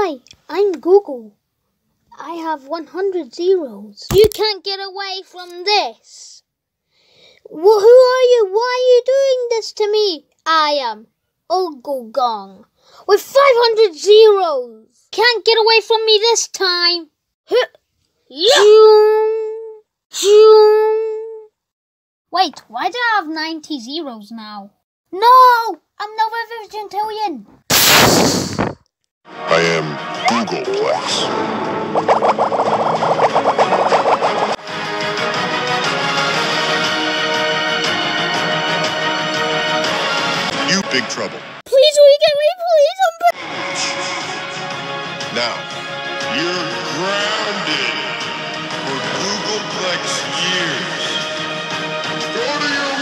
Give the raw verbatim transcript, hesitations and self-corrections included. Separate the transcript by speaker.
Speaker 1: Hi, I'm Google. I have one hundred zeros. You can't get away from this. Well, who are you? Why are you doing this to me? I am Goggleting with five hundred zeros. Can't get away from me this time. Wait, why do I have ninety zeros now? No, I'm no vegetarian.
Speaker 2: I am Googleplex. You big trouble.
Speaker 1: Please, will you get me? Please, I'm big.
Speaker 2: Now, you're grounded for Googleplex years. Go to your